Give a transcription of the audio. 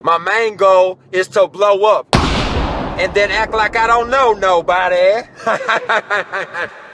My main goal is to blow up and then act like I don't know nobody.